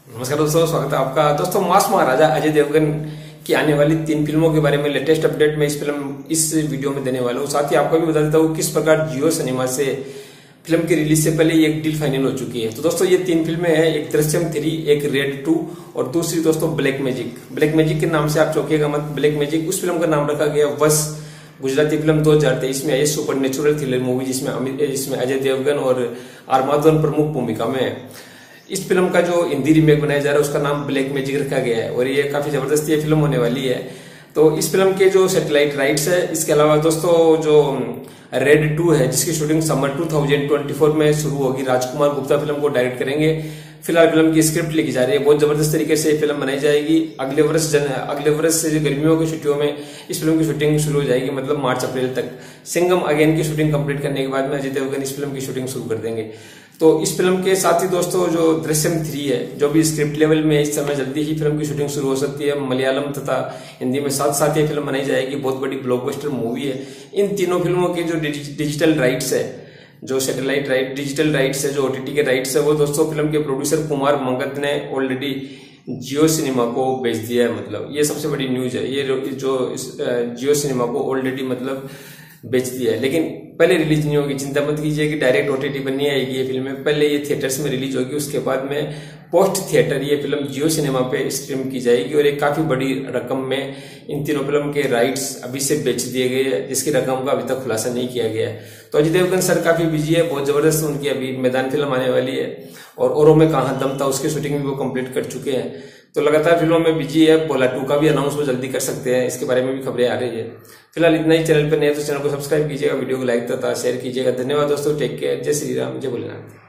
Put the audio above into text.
नमस्कार दोस्तों, स्वागत है आपका। दोस्तों, मास महाराजा अजय देवगन की आने वाली 3 फिल्मों के बारे में लेटेस्ट अपडेट मैं इस वीडियो में देने वाला हूँ। साथ ही आपको भी बता देता हूँ किस प्रकार जियो सिनेमा से फिल्म की रिलीज से पहले एक डील फाइनल हो चुकी है। तो दोस्तों, ये 3 फिल्में हैं, एक दृश्यम 3, एक रेड 2 और दूसरी दोस्तों ब्लैक मैजिक। ब्लैक मैजिक के नाम से आप चौंकिएगा मत। ब्लैक मैजिक उस फिल्म का नाम रखा गया वश, गुजराती फिल्म 2023 में आई सुपर नेचुरल थ्रिलर मूवी जिसमें अजय देवगन और आर माधवन प्रमुख भूमिका में है। इस फिल्म का जो हिंदी रीमेक बनाया जा रहा है उसका नाम ब्लैक मैजिक रखा गया है और ये काफी जबरदस्त ये फिल्म होने वाली है। तो इस फिल्म के जो सैटेलाइट राइट्स है, इसके अलावा दोस्तों जो रेड 2 है जिसकी शूटिंग समर 2024 में शुरू होगी, राजकुमार गुप्ता फिल्म को डायरेक्ट करेंगे। फिलहाल फिल्म की स्क्रिप्ट लिखी जा रही है, बहुत जबरदस्त तरीके से ये फिल्म बनाई जाएगी। अगले वर्ष से गर्मियों की छुट्टियों में इस फिल्म की शूटिंग शुरू हो जाएगी, मतलब मार्च अप्रैल तक। सिंघम अगेन की शूटिंग कंप्लीट करने के बाद में अजय देवगन इस फिल्म की शूटिंग शुरू कर देंगे। तो इस फिल्म के साथ ही दोस्तों जो दृश्यम 3 है, जो भी स्क्रिप्ट लेवल में इस समय जल्दी ही फिल्म की शूटिंग शुरू हो सकती है। मलयालम तथा हिंदी में साथ साथ ये फिल्म बनाई जाएगी, बहुत बड़ी ब्लॉकबस्टर मूवी है। इन तीनों फिल्मों के जो डिजिटल राइट्स है, जो सैटेलाइट राइट डिजिटल राइट्स है, जो ओटीटी के राइट्स है, वो दोस्तों फिल्म के प्रोड्यूसर कुमार मंगत ने ऑलरेडी जियो सिनेमा को बेच दिया है। मतलब ये सबसे बड़ी न्यूज है, ये जो जियो सिनेमा को ऑलरेडी मतलब बेच दिया है। लेकिन पहले रिलीज नहीं होगी, चिंता मत कीजिए कि डायरेक्ट ओटीटी पर नहीं आएगी ये फिल्म। पहले ये थिएटर्स में रिलीज होगी, उसके बाद में पोस्ट थिएटर ये फिल्म जियो सिनेमा पे स्ट्रीम की जाएगी और एक काफी बड़ी रकम में इन तीनों फिल्म के राइट्स अभी से बेच दिए गए हैं, जिसकी रकम का अभी तक खुलासा नहीं किया गया है। तो अजय देवगन सर काफी बिजी है, बहुत जबरदस्त उनकी अभी मैदान फिल्म आने वाली है और औरों में कहां दम था उसकी शूटिंग भी वो कंप्लीट कर चुके हैं। तो लगातार फिल्मों में बिजी है। बोला 2 का भी अनाउंस वो जल्दी कर सकते हैं, इसके बारे में भी खबरें आ रही है। फिलहाल इतना ही। चैनल पर नए तो चैनल को सब्सक्राइब कीजिएगा, वीडियो को लाइक तथा शेयर कीजिएगा। धन्यवाद दोस्तों, टेक केयर, जय श्री राम, जय भोलेनाथ।